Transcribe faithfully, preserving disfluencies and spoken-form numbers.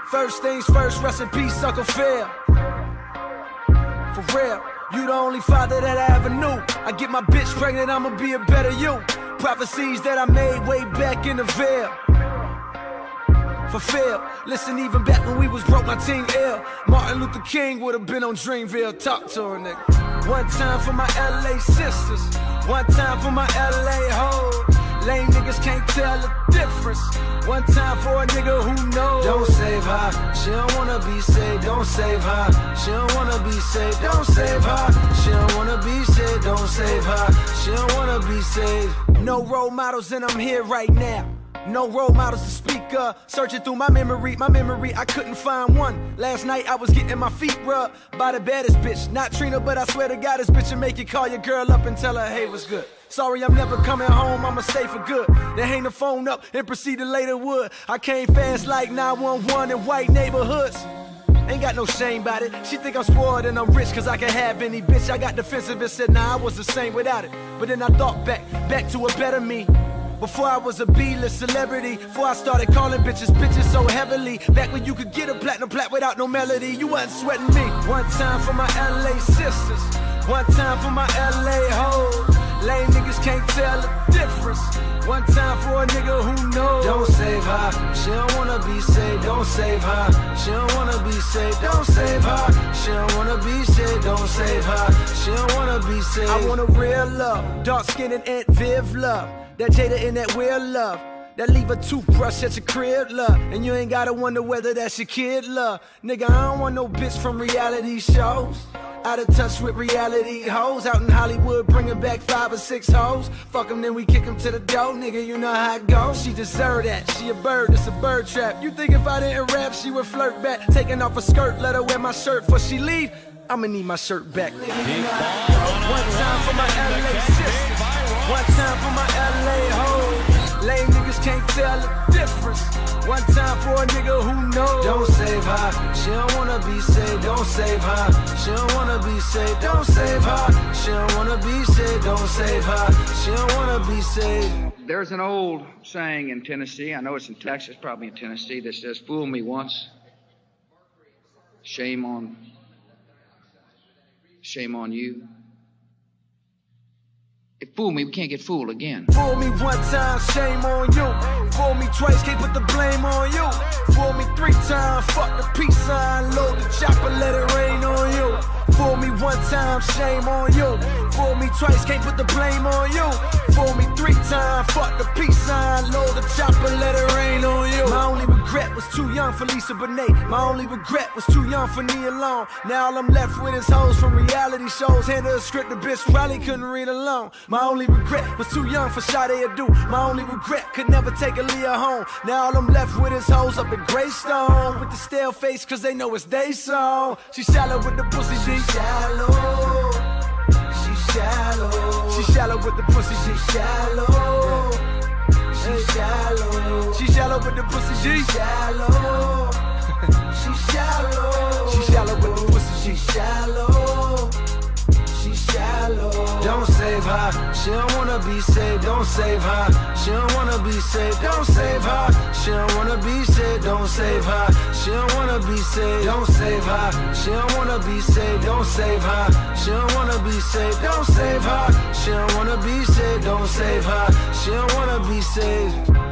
First things first, rest in peace, Uncle Phil. For real, you the only father that I ever knew. I get my bitch pregnant, I'ma be a better you. Prophecies that I made way back in the veil. Fulfilled. Listen, even back when we was broke, my team ill. Martin Luther King would've been on Dreamville. Talk to her, nigga. One time for my L A sisters. One time for my L A hoes. Lame niggas can't tell the difference. One time for a nigga who knows. Don't save her, she don't wanna be saved. Don't save her, she don't wanna be saved. Don't save her, she don't wanna be saved. Don't save her, she don't wanna be saved. No role models and I'm here right now. No role models to speak of. Searching through my memory, my memory, I couldn't find one. Last night I was getting my feet rubbed by the baddest bitch. Not Trina, but I swear to God, this bitch will make you call your girl up and tell her, hey, what's good? Sorry, I'm never coming home, I'ma stay for good. Then hang the phone up and proceed to later wood. I came fast like nine one one in white neighborhoods. Ain't got no shame about it. She think I'm spoiled and I'm rich cause I can have any bitch. I got defensive and said, nah, I was the same without it. But then I thought back, back to a better me. Before I was a B-list celebrity, before I started calling bitches bitches so heavily. Back when you could get a platinum plat without no melody, you wasn't sweating me. One time for my L A sisters, one time for my L A hoes. Lame niggas can't tell the difference. One time for a nigga who knows. Don't save her, she don't wanna be saved. Don't save her, she don't wanna be saved. Don't save her, she don't wanna be saved. Don't save her, she don't wanna be saved. I want a real love, dark skin and Aunt Viv love. That Jada in that weird love. That leave a toothbrush at your crib, love. And you ain't gotta wonder whether that's your kid, love. Nigga, I don't want no bitch from reality shows. Out of touch with reality hoes. Out in Hollywood bringing back five or six hoes. Fuck them, then we kick them to the door. Nigga, you know how it goes. She deserve that, she a bird, it's a bird trap. You think if I didn't rap, she would flirt back. Taking off her skirt, let her wear my shirt before she leave. I'ma need my shirt back, nigga, you know how it goes. One time for my L A sisters, one time for my L A hoes. Lame niggas can't tell the difference. One time for a nigga who knows. Don't save her, she don't wanna be saved. Don't save her, she don't wanna be saved. Don't save her, she don't wanna be saved. Don't save her, she don't wanna be saved. There's an old saying in Tennessee, I know it's in Texas, probably in Tennessee, that says, fool me once, shame on, shame on you. If fool me, we can't get fooled again. Fool me one time, shame on you. Fool me twice, can't put the blame on you. Fool me three times, fuck the peace sign. Load the chopper, let it rain on you. Fool me one time, shame on you. Fool me twice, can't put the blame on you. Fool me three times, fuck the peace sign. Load the chopper, let it rain on you. My only regret was too young for Lisa Bonet. My only regret was too young for Nia Long. Now all I'm left with is hoes from reality shows. Handed a script, the bitch probably couldn't read alone. My only regret was too young for Sade Adu. My only regret could never take Aaliyah home. Now all I'm left with is hoes up in Greystone. With the stale face cause they know it's they song. She shallow with the pussy, she shallow. She shallow. She shallow with the pussy, she shallow. She shallow. She shallow with the pussy, she shallow. She shallow. She shallow with the pussy, she shallow. She shallow. Don't save her, she don't wanna be saved. Don't save her, she don't wanna be saved. Don't save her, she don't wanna be saved. Don't save her, she don't wanna be saved. Don't save her, she don't wanna be saved. Don't save her, she don't wanna be saved. Don't save her, she don't wanna be saved. Don't save her, she don't wanna be saved.